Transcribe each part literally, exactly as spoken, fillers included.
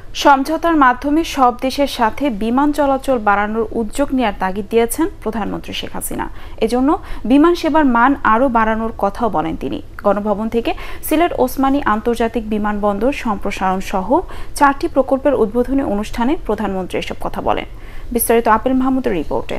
সমঝোতার মাধ্যমে সব দেশের সাথে বিমান চলাচল বাড়ানোর উদ্যোগ নেওয়ার তাগিদ দিয়েছেন প্রধানমন্ত্রী শেখ হাসিনা। এজন্য বিমান সেবার মান আরও বাড়ানোর কথাও বলেন তিনি। গণভবন থেকে সিলেট ওসমানী আন্তর্জাতিক বিমানবন্দর সম্প্রসারণ সহ চারটি প্রকল্পের উদ্বোধনী অনুষ্ঠানে প্রধানমন্ত্রী এসব কথা বলেন। বিস্তারিত আপিল মাহমুদের রিপোর্টে।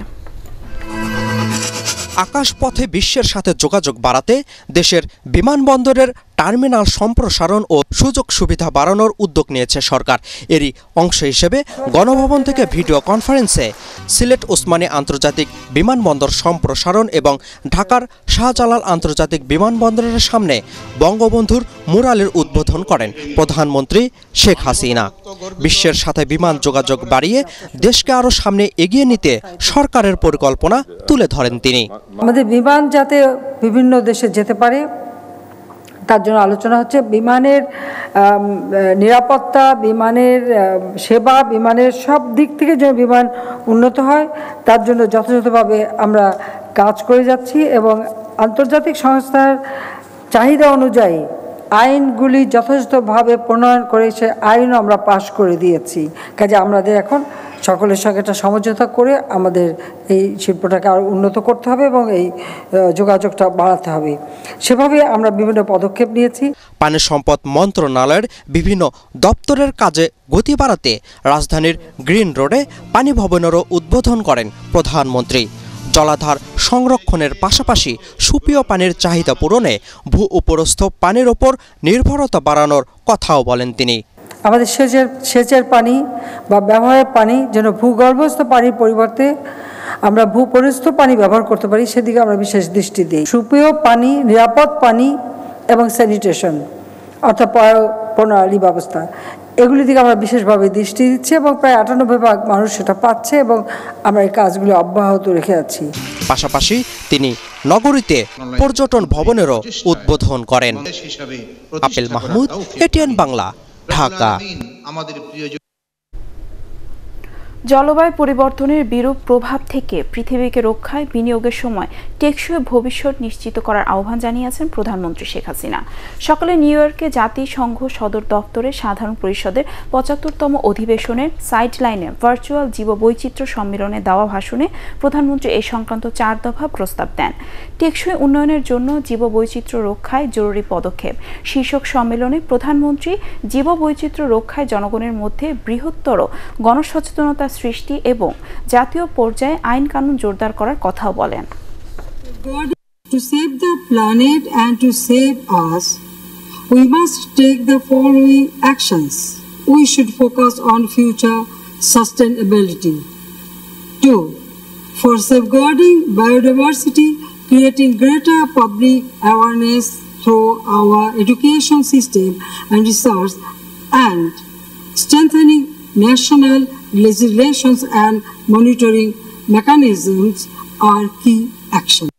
আকাশপথে বিশ্বের সাথে যোগাযোগ বাড়াতে দেশের বিমানবন্দরের টার্মিনাল সম্প্রসারণ ও সুযোগ সুবিধা বাড়ানোর উদ্যোগ নিয়েছে সরকার। এরই অংশ হিসেবে গণভবন থেকে ভিডিও কনফারেন্সে সিলেট ওসমানী আন্তর্জাতিক বিমানবন্দর সম্প্রসারণ এবং ঢাকার শাহজালাল আন্তর্জাতিক বিমানবন্দরের সামনে বঙ্গবন্ধুর মুরালের উদ্বোধন করেন প্রধানমন্ত্রী শেখ হাসিনা। বিশ্বের সাথে বিমান যোগাযোগ বাড়িয়ে দেশকে আরও সামনে এগিয়ে নিতে সরকারের পরিকল্পনা তুলে ধরেন তিনি। আমাদের বিমান যাতে বিভিন্ন দেশে যেতে পারে তার জন্য আলোচনা হচ্ছে। বিমানের নিরাপত্তা, বিমানের সেবা, বিমানের সব দিক থেকে যেন বিমান উন্নত হয় তার জন্য যথাযথভাবে আমরা কাজ করে যাচ্ছি এবং আন্তর্জাতিক সংস্থার চাহিদা অনুযায়ী আইনগুলি যথাযথভাবে প্রণয়ন করে সে আইনও আমরা পাশ করে দিয়েছি। কাজে আমাদের এখন সকলের সঙ্গে একটা সমঝোতা করে আমাদের এই শিল্পটাকে আরও উন্নত করতে হবে এবং এই যোগাযোগটা বাড়াতে হবে। সেভাবে আমরা বিভিন্ন পদক্ষেপ নিয়েছি। পানি সম্পদ মন্ত্রণালয়ের বিভিন্ন দপ্তরের কাজে গতি বাড়াতে রাজধানীর গ্রিন রোডে পানি ভবনেরও উদ্বোধন করেন প্রধানমন্ত্রী। জলাধার সংরক্ষণের পাশাপাশি সুপেয় পানির চাহিদা পূরণে ভূ উপরস্থ পানির ওপর নির্ভরতা বাড়ানোর কথাও বলেন তিনি। আমাদের সেচের সেচের পানি বা ব্যবহারের পানি যেন ভূগর্ভস্থ পানির পরিবর্তে আমরা ভূপরিস্থ পানি ব্যবহার করতে পারি সেদিকে আমরা বিশেষ দৃষ্টি দিই। সুপেয় পানি, নিরাপদ পানি এবং স্যানিটেশন অর্থাৎ প্রণালী ব্যবস্থা, এগুলি দিকে আমরা বিশেষভাবে দৃষ্টি দিচ্ছি এবং প্রায় আটানব্বই ভাগ মানুষ সেটা পাচ্ছে এবং আমরা এই কাজগুলো অব্যাহত রেখে যাচ্ছি। পাশাপাশি তিনি নগরীতে পর্যটন ভবনেরও উদ্বোধন করেন। আপিল মাহমুদ, এটিএন বাংলা, ঢাকা। জলবায়ু পরিবর্তনের বিরূপ প্রভাব থেকে পৃথিবীকে রক্ষায় বিনিয়োগের সময় টেকসই ভবিষ্যৎ নিশ্চিত করার আহ্বান জানিয়েছেন প্রধানমন্ত্রী শেখ হাসিনা। সকালে নিউ ইয়র্কে জাতিসংঘ সদর দপ্তরে সাধারণ পরিষদের পঁচাত্তরতম অধিবেশনের সাইডলাইনে ভার্চুয়াল জীববৈচিত্র্য সম্মেলনে দেওয়া ভাষণে প্রধানমন্ত্রী এ সংক্রান্ত চার দফা প্রস্তাব দেন। টেকসই উন্নয়নের জন্য জীববৈচিত্র্য রক্ষায় জরুরি পদক্ষেপ শীর্ষক সম্মেলনে প্রধানমন্ত্রী জীববৈচিত্র্য রক্ষায় জনগণের মধ্যে বৃহত্তর গণসচেতনতা সৃষ্টি এবং জাতীয় পর্যায়ে আইন কানুন জোরদার করার কথাও বলেন। To save the planet and to save us, we must take the following actions. We should focus on future sustainability. Two, for safeguarding biodiversity, creating greater public awareness through our education system and research, and strengthening national legislations and monitoring mechanisms are key actions.